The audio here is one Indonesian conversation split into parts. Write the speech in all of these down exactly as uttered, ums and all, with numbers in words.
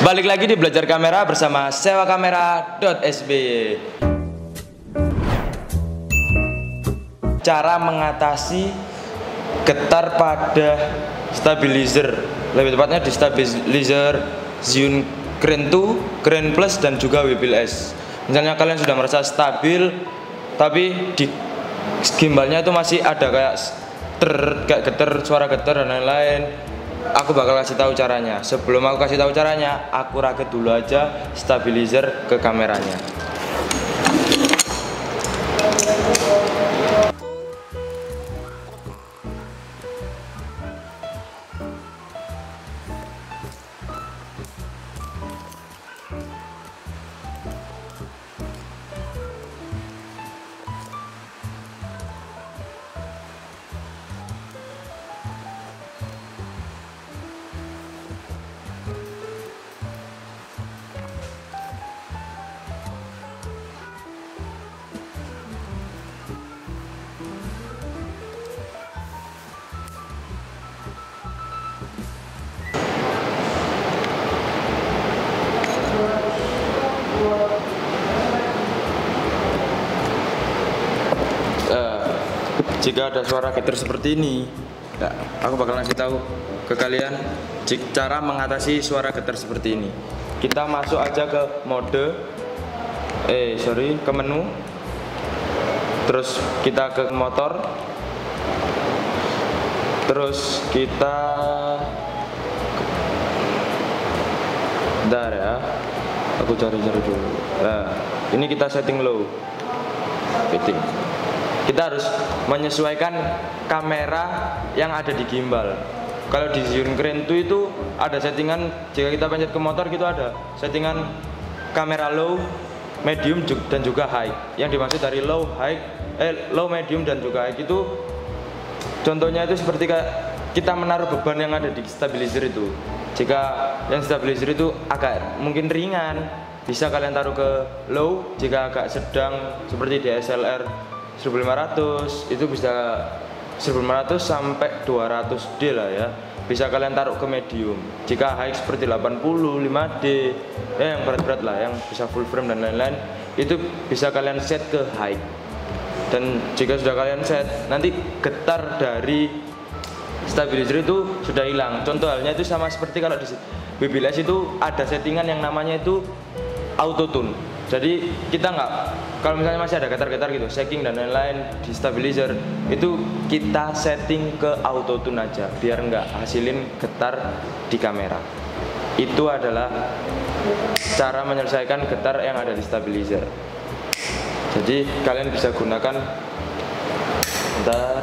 Balik lagi di Belajar Kamera bersama sewa kamera dot s b y. Cara mengatasi getar pada stabilizer, lebih tepatnya di stabilizer Zhiyun Crane dua, Crane Plus dan juga W P L S. Misalnya kalian sudah merasa stabil tapi di gimbalnya itu masih ada kayak ter, kayak getar, suara getar dan lain-lain. Aku bakal kasih tahu caranya. Sebelum aku kasih tahu caranya, aku rakit dulu aja stabilizer ke kameranya. Jika ada suara getar seperti ini, ya, aku bakal ngasih tahu ke kalian cara mengatasi suara getar seperti ini. Kita masuk aja ke mode, eh sorry, ke menu. Terus kita ke motor. Terus kita, bentar ya, aku cari-cari dulu. Nah, ini kita setting low, setting. Kita harus menyesuaikan kamera yang ada di gimbal. Kalau di Zhiyun Crane dua itu ada settingan, jika kita pencet ke motor gitu ada settingan kamera low, medium dan juga high. Yang dimaksud dari low, high, eh low, medium dan juga high itu contohnya itu seperti kayak kita menaruh beban yang ada di stabilizer itu. Jika yang stabilizer itu agak mungkin ringan, bisa kalian taruh ke low. Jika agak sedang seperti D S L R seribu lima ratus itu bisa seribu lima ratus sampai dua ratus D lah ya, bisa kalian taruh ke medium. Jika high seperti delapan puluh, lima D ya, yang berat-berat lah, yang bisa full frame dan lain-lain, itu bisa kalian set ke high. Dan jika sudah kalian set, nanti getar dari stabilizer itu sudah hilang. Contoh halnya itu sama seperti kalau di W P L S itu ada settingan yang namanya itu auto tune. Jadi kita nggak, kalau misalnya masih ada getar-getar gitu, shaking dan lain-lain di stabilizer, itu kita setting ke auto tune aja, biar nggak hasilin getar di kamera. Itu adalah cara menyelesaikan getar yang ada di stabilizer. Jadi kalian bisa gunakan, bentar.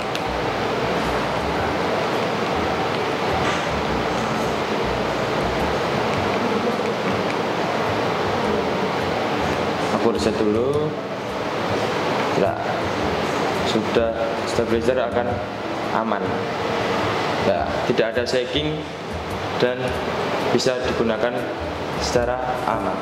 Aku reset dulu. Nah, sudah, stabilizer akan aman. Nah, tidak ada shaking dan bisa digunakan secara aman.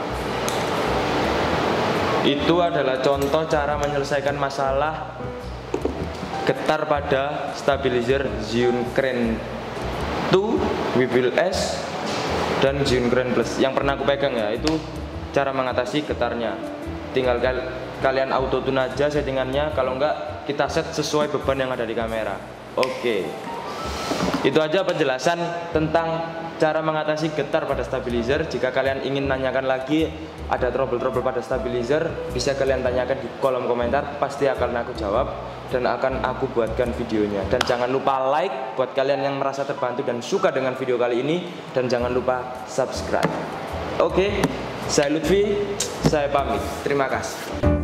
Itu adalah contoh cara menyelesaikan masalah getar pada stabilizer Zhiyun Crane dua, W P L S dan Zhiyun Crane Plus yang pernah aku pegang ya. Itu cara mengatasi getarnya. Tinggal kal kalian auto tune aja settingannya, kalau enggak kita set sesuai beban yang ada di kamera. Oke, itu aja penjelasan tentang cara mengatasi getar pada stabilizer. Jika kalian ingin nanyakan lagi ada trouble-trouble pada stabilizer, bisa kalian tanyakan di kolom komentar, pasti akan aku jawab dan akan aku buatkan videonya. Dan jangan lupa like buat kalian yang merasa terbantu dan suka dengan video kali ini, dan jangan lupa subscribe. Oke, saya Lutfi, saya pamit. Terima kasih.